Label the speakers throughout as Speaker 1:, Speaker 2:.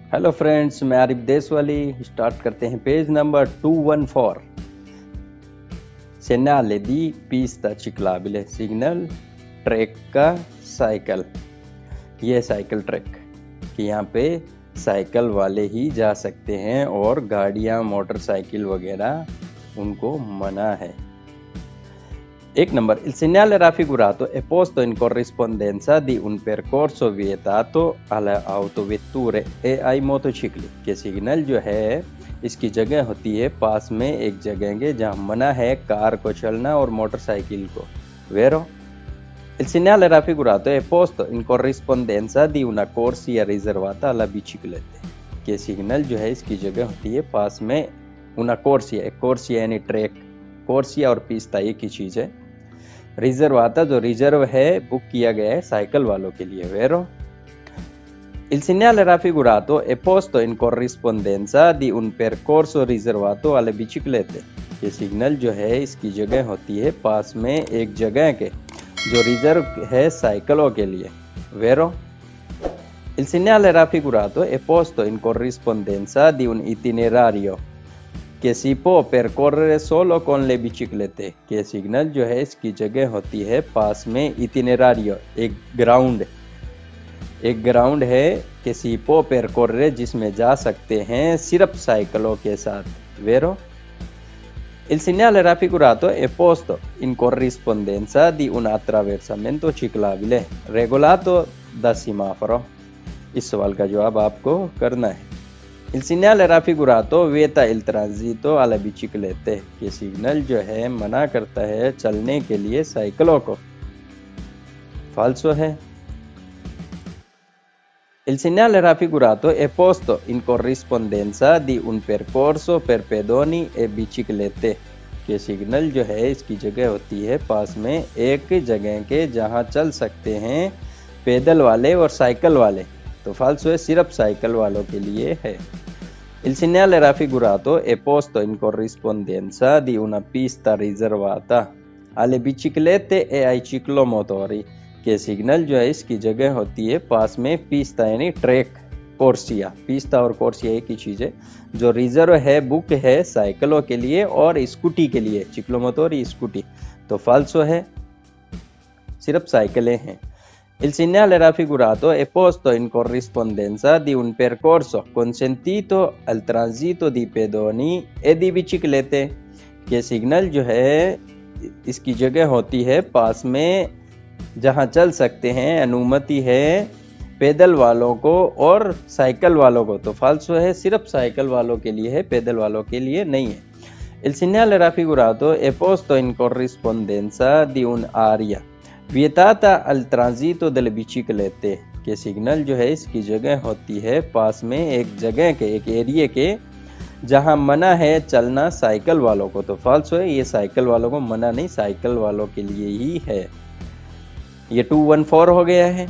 Speaker 1: Hello friends, मैं Arif Deshwali. Start करते हैं पेज नंबर 214। सेनाले दी pista ciclabile सिग्नल ट्रैक का साइकिल। ये साइकिल ट्रैक कि यहाँ पे साइकिल वाले ही जा सकते हैं और गाड़ियाँ मोटरसाइकिल वगैरह उनको मना है। एक number, il segnale raffigurato è posto in corrispondenza di un percorso vietato alle autovetture e ai motocicli। के सिग्नल जो है इसकी जगह होती है पास में एक जगह के जहाँ मना है कार को चलना और मोटरसाइकिल को। Vero? Il segnale raffigurato è posto in corrispondenza di una corsia riservata alla biciclette। के सिग्नल जो है इसकी जगह होती है पास में una corsia, corsia यानी ट्रैक, कोर्सिया और पिस्ता एक ही चीज है। रिजर्वाता जो रिजर्व है बुक किया गया है साइकिल वालों के लिए। वेरो il segnale raffigurato è posto in corrispondenza di un percorso riservato alle biciclette। ये सिग्नल जो है इसकी जगह होती है पास में एक जगह के जो रिजर्व है साइकिलों के लिए। वेरो il segnale raffigurato è posto in corrispondenza di un itinerario कि si può percorrere solo con le biciclette। के सिग्नल जो है इसकी जगह होती है पास में इटिनेरारियो, एक ग्राउंड है कि si può percorrere जिसमें जा सकते हैं सिर्फ साइकिलों के साथ। Vero? Il segnale raffigurato è posto in corrispondenza di un attraversamento ciclabile regolato da semaforo। इस सवाल का जवाब आपको करना है। Il segnale raffigurato vieta il transito alle biciclette। ये सिग्नल जो है मना करता है चलने के लिए साइकिलों को। फाल्सो है। Il segnale raffigurato è posto in corrispondenza di un percorso per pedoni e biciclette। ये सिग्नल जो है इसकी जगह होती है पास में एक जगह के जहां चल सकते हैं पैदल वाले और साइकिल वाले। तो फाल्सो है, सिर्फ साइकिल वालों के लिए है। Il segnale raffigurato è posto in corrispondenza di una pista riservata alle biciclette e ai ciclomotori। के सिग्नल जो है इसकी जगह होती है पास में पिस्ता यानी ट्रैक, कोर्सिया। पिस्ता और कोर्सिया एक ही चीज है जो रिजर्व है बुक है साइकिलों के लिए और स्कूटी के लिए, चिक्लोमोटोरी स्कूटी। तो फाल्सो है, सिर्फ साइकिलें हैं। Il segnale raffigurato è posto in corrispondenza di un percorso consentito al transito di pedoni e di biciclette। ये सिग्नल जो है इसकी जगह होती है पास में जहां चल सकते हैं, अनुमति है पैदल वालों को और साइकिल वालों को। तो फाल्सो है, सिर्फ साइकिल वालों के लिए है, पैदल वालों के लिए नहीं है। Il segnale raffigurato è posto in corrispondenza di un'area vietata al transito delle biciclette। के सिग्नल जो है इसकी जगह होती है पास में एक जगह के, एक एरिया के जहां मना है चलना साइकिल वालों को। तो फाल्सो है, ये साइकिल वालों को मना नहीं, साइकिल वालों के लिए ही है। ये 214 हो गया है।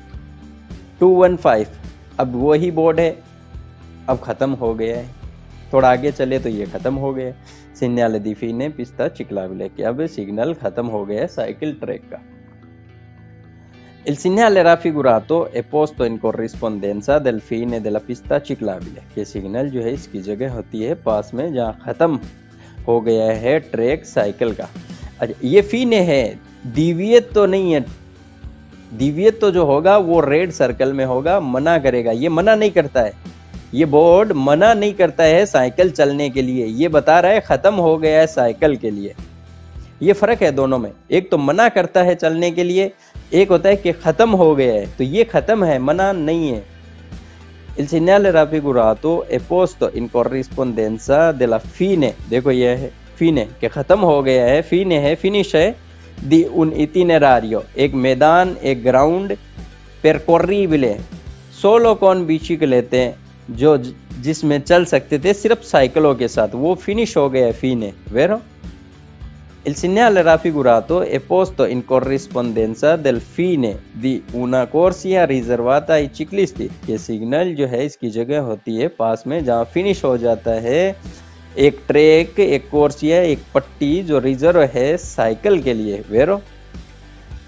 Speaker 1: 215 अब वही बोर्ड है, अब खत्म हो गया है। थोड़ा आगे चले तो ये खत्म हो गया। segnale di fine pista ciclabile कि अब सिग्नल खत्म हो गया साइकिल ट्रैक का। Il segnale raffigurato è posto in corrispondenza del fine della pista ciclabile। ये सिग्नल जो है इसकी जगह होती है पास में जहाँ खत्म हो गया है ट्रैक साइकिल का। अच्छा, ये फीने है, डिविएट तो नहीं है। डिविएट तो जो होगा वो रेड सर्कल में होगा, मना करेगा। ये मना नहीं करता है, ये बोर्ड मना नहीं करता है साइकिल चलने के लिए, ये बता रहा है खत्म हो गया है साइकिल के लिए। ये फर्क है दोनों में, एक तो मना करता है चलने के लिए, एक होता है कि खत्म हो गया है। तो ये खत्म है, मना नहीं है। Il segnale raffigurato è posto in corrispondenza della fine, देखो ये है fine कि खत्म हो गया है, fine है, finish है, di un itinerario एक मैदान, एक ground, percorribile solo con biciclette जो जिसमें चल सकते थे सिर्फ साइकिलों के साथ, वो फिनिश हो गया है fine। Vero? Il segnale raffigurato è posto in corrispondenza del fine di una corsia riservata ai ciclisti। ये सिग्नल जो है इसकी जगह होती है पास में जहाँ फिनिश हो जाता है एक ट्रैक, एक कोर्सिया, एक पट्टी जो रिजर्व है साइकिल के लिए। Vero?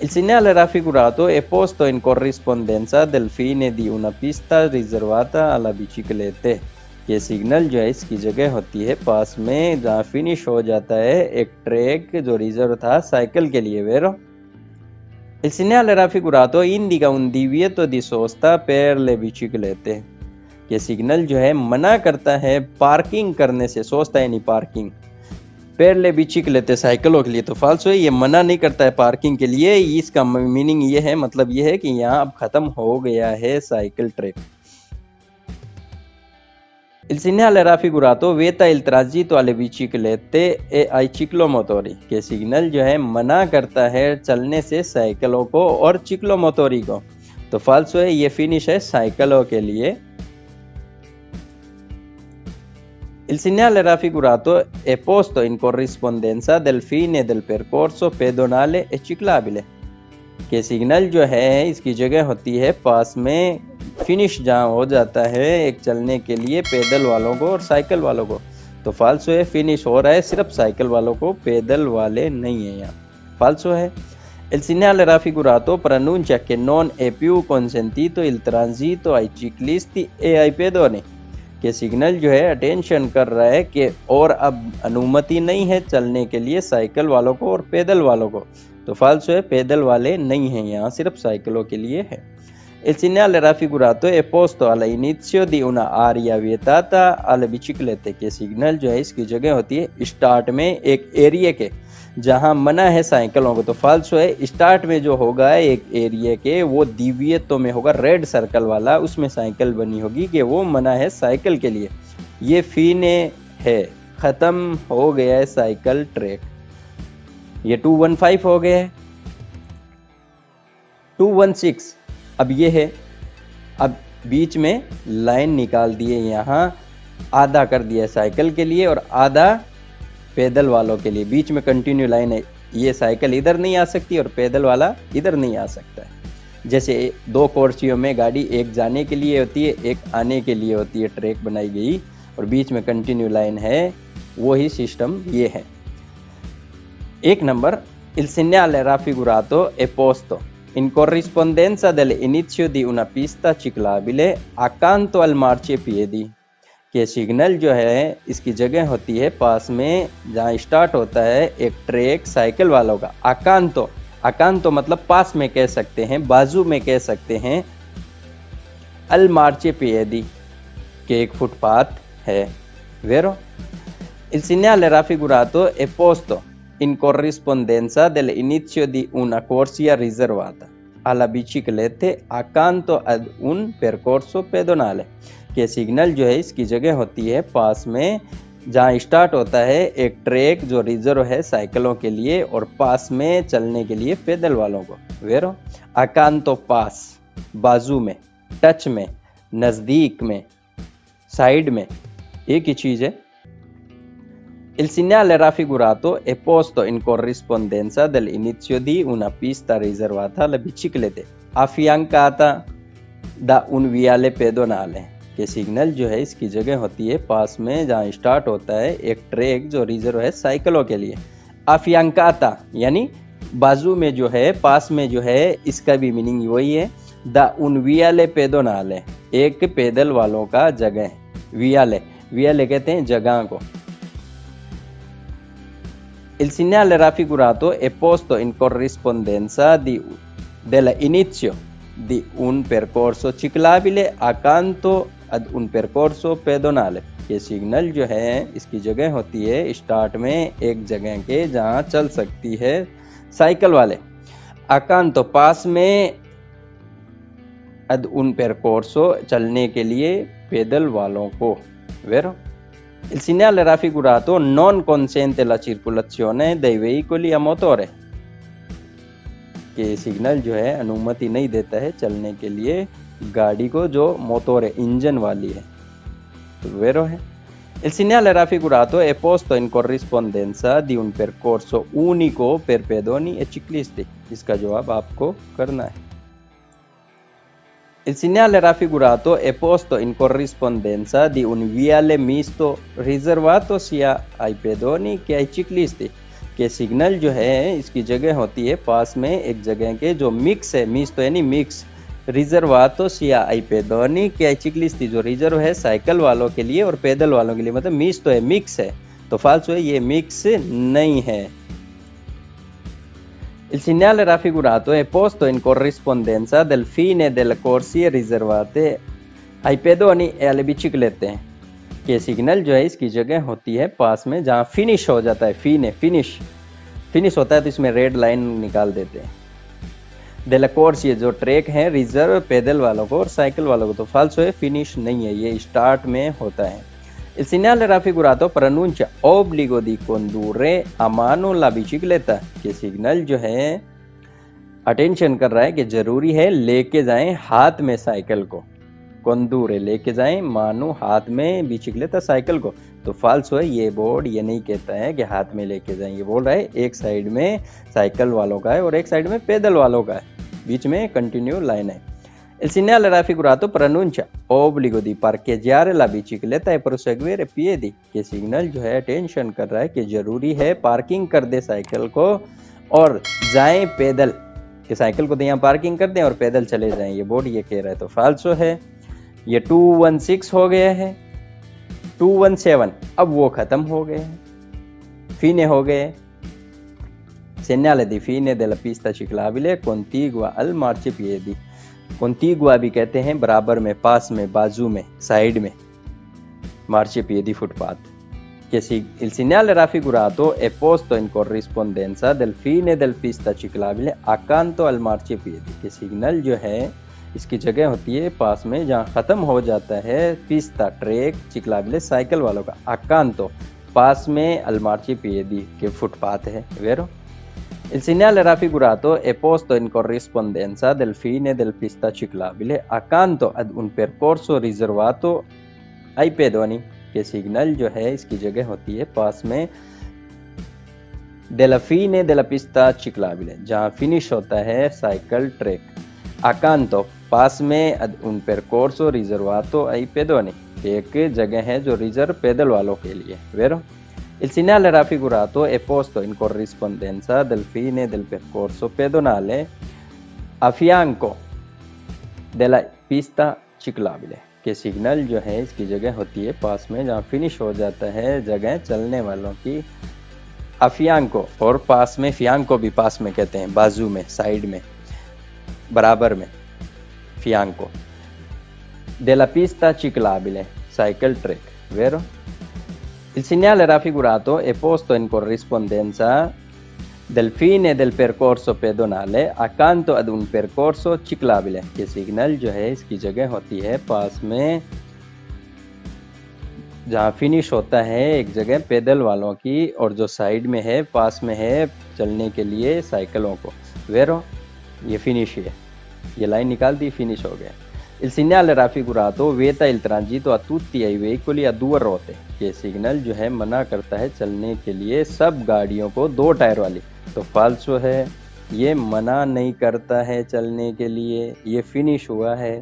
Speaker 1: Il segnale raffigurato è posto in corrispondenza del fine di una pista riservata alla biciclette। ये सिग्नल जो है इसकी जगह होती है पास में जहाँ फिनिश हो जाता है एक ट्रैक जो रिजर्व था साइकिल के लिए, वेरो। Il segnale raffigurato indica un divieto di sosta per le biciclette। ये सिग्नल जो है मना करता है पार्किंग करने से, सोचता है नहीं पार्किंग, पैर ले बिचिकलेते साइकिलों के लिए, तो फाल्सो है, ये मना नहीं करता है पार्किंग के लिए। इसका मीनिंग ये है, मतलब ये है कि यहाँ अब खत्म हो गया है cycle track. Il segnale raffigurato vieta il transito alle biciclette e ai ciclomotori। के सिग्नल जो है मना करता है चलने से साइकिलों को और चिक्लोमोटोरी को, तो फाल्सो है, ये फिनिश है साइकिलों के लिए। Il segnale raffigurato è posto in corrispondenza del fine del percorso pedonale e ciclabile। के सिग्नल जो है इसकी जगह होती है पास में फिनिश जहाँ हो जाता है एक चलने के लिए पैदल वालों को और साइकिल वालों को, तो फाल्सो है, फिनिश हो रहा है सिर्फ साइकिल वालों को, पैदल वाले नहीं है यहाँ, फाल्सो है। Il segnale raffigurato preannuncia che non è più consentito il transito ai ciclisti e ai pedoni। के सिग्नल जो है अटेंशन कर रहा है कि और अब अनुमति नहीं है चलने के लिए साइकिल वालों को और पैदल वालों को, तो फाल्सो है, पैदल वाले नहीं हैं यहाँ, सिर्फ साइकिलों के लिए है। Il segnale raffigurato è posto all'inizio di una area vietata alle biciclette। के सिग्नल जो है इसकी जगह होती है स्टार्ट में एक एरिया के जहां मना है साइकिलों को, तो फाल्सो है, स्टार्ट में जो होगा एक एरिया के वो दिव्यत्व में होगा रेड सर्कल वाला, उसमें साइकिल बनी होगी कि वो मना है साइकिल के लिए। ये फीने है, खत्म हो गया है साइकिल ट्रैक। ये 215 हो गया है। 216 अब ये है, अब बीच में लाइन निकाल दिए, यहाँ आधा कर दिया साइकिल के लिए और आधा पैदल वालों के लिए, बीच में कंटिन्यू लाइन है, ये साइकिल इधर नहीं आ सकती और पैदल वाला इधर नहीं आ सकता है। जैसे दो कोर्सियों में गाड़ी एक जाने के लिए होती है एक आने के लिए होती है, ट्रैक बनाई गई और बीच में कंटिन्यू लाइन है, वही सिस्टम ये है। एक number, il segnale raffigurato è posto in corrispondenza dell'inizio di una pista ciclabile accanto al marciapiedi। के सिग्नल जो है इसकी जगह होती है पास में जहाँ स्टार्ट होता है एक ट्रैक साइकिल वालों का। अकांतो, अकांतो मतलब पास में कह सकते हैं, बाजू में कह सकते हैं। अल मार्चियापिएडी के एक फुटपाथ है, वेरो। Il segnale raffigurato è posto in corrispondenza dell'inizio di una corsia riservata alla biciclette accanto ad un percorso pedonale। के सिग्नल जो है इसकी जगह होती है पास में जहाँ स्टार्ट होता है एक ट्रैक जो रिजर्व है साइकिलों के लिए और पास में चलने के लिए पैदल वालों को, वेरो। अकांतो पास, बाजू में, टच में, नज़दीक में, साइड में, एक ही चीज़ है। Il segnale raffigurato è posto in corrispondenza dell'inizio di una pista riservata alle biciclette affiancata da un viale pedonale। के सिग्नल जो है इसकी जगह होती है पास में जहाँ स्टार्ट होता है एक ट्रैक जो रिजर्व है साइकिलों के लिए। अफियांकाता यानी बाजू में जो है, पास में जो है, इसका भी मीनिंग वही है। द उन वियाले पेदोनाले, एक पैदल वालों का जगह। वियाले, वियाले कहते हैं जगह को। Il segnale raffigurato è posto in corrispondenza dell'inizio di un percorso ciclabile accanto ad un percorso pedonale। ये सिग्नल जो है इसकी जगह होती है स्टार्ट में एक जगह के जहाँ चल सकती है साइकिल वाले। accanto पास में, ad un percorso चलने के लिए पैदल वालों को, vero? Il segnale raffigurato non consente la circolazione dei veicoli a motore। के सिग्नल जो है अनुमति नहीं देता है चलने के लिए गाड़ी को जो मोटर है, इंजन वाली है, तो वेरो है। Il segnale raffigurato è posto in corrispondenza di un percorso unico per pedoni e ciclisti। इसका जवाब आपको करना है। Il segnale raffigurato è posto in corrispondenza di un viale misto riservato sia ai pedoni che ai ciclisti। कि signal जो है इसकी जगह होती है पास में एक जगह के जो मिक्स है, मिक्स तो यानी मिक्स रिजर्वातो सिया आई पेदोनी के चिकलिस्ती जो रिजर्व है साइकिल वालों के लिए और पैदल वालों के लिए, मतलब मिक्स तो है, मिक्स है, तो फाल्सो है, ये मिक्स नहीं है। Il segnale raffigurato è posto in corrispondenza del fine delle corsie riservate ai pedoni e alle biciclette। के सिग्नल जो है इसकी जगह होती है पास में जहाँ फिनिश हो जाता है, फिनिश होता है तो इसमें रेड लाइन निकाल देते हैं। डेला कोर्स ये जो ट्रैक है रिजर्व पैदल वालों को और साइकिल वालों को, तो फाल्सो है, फिनिश नहीं है, ये स्टार्ट में होता है। Il segnale raffigurato pronuncia obbligo di condurre a mano la bicicletta। के सिग्नल जो है अटेंशन कर रहा है कि जरूरी है लेके जाएं हाथ में साइकिल को, कंदूरे लेके जाएं मानो हाथ में बिचिकलेता साइकिल को, तो फाल्सो है, ये बोर्ड ये नहीं कहता है कि हाथ में लेके जाएं, ये बोल रहा है एक साइड में साइकिल वालों का है और एक साइड में पैदल वालों का है, बीच में कंटिन्यू लाइन है। Il segnale raffigurato pronuncia obbligo di parcheggiare la bicicletta e proseguire piedi। के सिग्नल जो है अटेंशन कर रहा है कि जरूरी है पार्किंग कर दे साइकिल को और जाएं पैदल, कि साइकिल को तो यहाँ पार्किंग कर दें और पैदल चले जाएं, ये बोर्ड ये कह रहा है, तो फाल्सो है। ये 216 हो गया है, 217 अब वो खत्म हो गए हैं, फीने हो गए। segnale di fine della pista ciclabile contigua al marciapiedi। कॉन्टिगुआ भी कहते हैं बराबर में, पास में, बाजू में, साइड में, marciapiedi footpath. Il segnale raffigurato è posto in corrispondenza del fine del pista ciclabile accanto al marciapiedi। के सिग्नल जो है इसकी जगह होती है पास में जहाँ खत्म हो जाता है पिस्ता ट्रैक चिक्लाबिले साइकिल वालों का, accanto पास में, al marciapiedi के फुटपाथ है, वेरो। Il segnale raffigurato è posto in corrispondenza del fine del pista ciclabile accanto ad un percorso riservato ai pedoni। के सिग्नल जो है इसकी जगह होती है पास में della fine della pista ciclabile जहाँ फिनिश होता है साइकिल ट्रैक, accanto पास में ad un percorso riservato ai pedoni एक जगह है जो रिजर्व पैदल वालों के लिए, वेरो। Il segnale raffigurato è posto in corrispondenza del fine del percorso pedonale a fianco della pista ciclabile। के सिग्नल जो है इसकी जगह होती है पास में जहाँ फिनिश हो जाता है जगह चलने वालों की, अफियांको, और पास में फियांको भी पास में कहते हैं, बाजू में, साइड में, बराबर में, फियांको। della pista ciclabile cycle track, वेरो। Il segnale raffigurato è posto in corrispondenza del fine del percorso pedonale accanto ad un percorso ciclabile। के सिग्नल जो है इसकी जगह होती है पास में जहाँ फिनिश होता है एक जगह पैदल वालों की और जो साइड में है पास में है चलने के लिए साइकिलों को, वेरो। ये फिनिश है, ये लाइन निकाल दी, फिनिश हो गया। Il segnale raffigurato vieta il transito a tutti i veicoli a due ruote। ये सिग्नल जो है मना करता है चलने के लिए सब गाड़ियों को दो टायर वाली, तो फाल्सो है, ये मना नहीं करता है चलने के लिए, ये फिनिश हुआ है।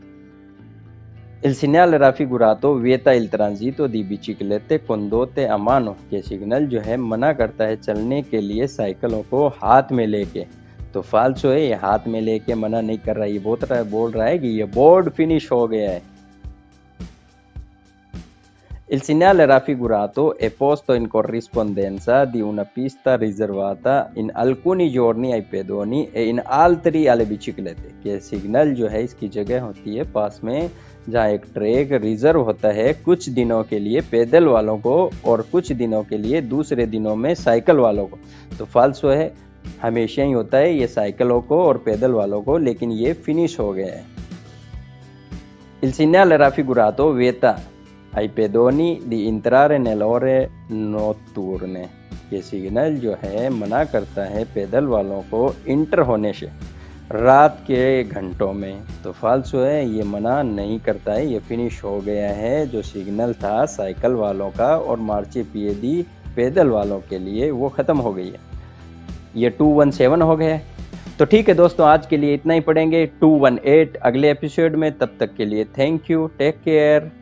Speaker 1: Il segnale raffigurato vieta il transito di biciclette condotte a mano। ये सिग्नल जो है मना करता है चलने के लिए साइकिलों को हाथ में लेके, तो फाल्सो है, ये हाथ में लेके मना नहीं कर रहा है, ये बोल रहा है कि ये बोर्ड फिनिश हो गया है। Il segnale raffigurato è posto in corrispondenza di una pista riservata in alcuni giorni ai pedoni e in altri alle biciclette। ये सिग्नल जो है इसकी जगह होती है पास में जहाँ एक ट्रैक रिजर्व होता है कुछ दिनों के लिए पैदल वालों को और कुछ दिनों के लिए दूसरे दिनों में साइकिल वालों को, तो फाल्सो है, हमेशा ही होता है ये साइकिलों को और पैदल वालों को, लेकिन ये फिनिश हो गया है। Il segnale raffigurato vieta ai pedoni di entrare nelle ore notturne। ये सिग्नल जो है मना करता है पैदल वालों को इंटर होने से रात के घंटों में, तो फाल्सो है, ये मना नहीं करता है, ये फिनिश हो गया है। जो सिग्नल था साइकिल वालों का और मार्चियापिएडी पैदल वालों के लिए वो ख़त्म हो गई है, ये 217 हो गया है। तो ठीक है दोस्तों, आज के लिए इतना ही पढ़ेंगे 218 अगले एपिसोड में। तब तक के लिए थैंक यू, टेक केयर।